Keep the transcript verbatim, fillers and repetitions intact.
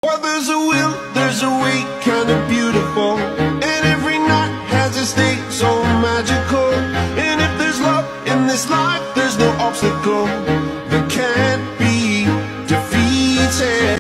Well, there's a will, there's a way, kinda beautiful. And every night has a state so magical. And if there's love in this life, there's no obstacle.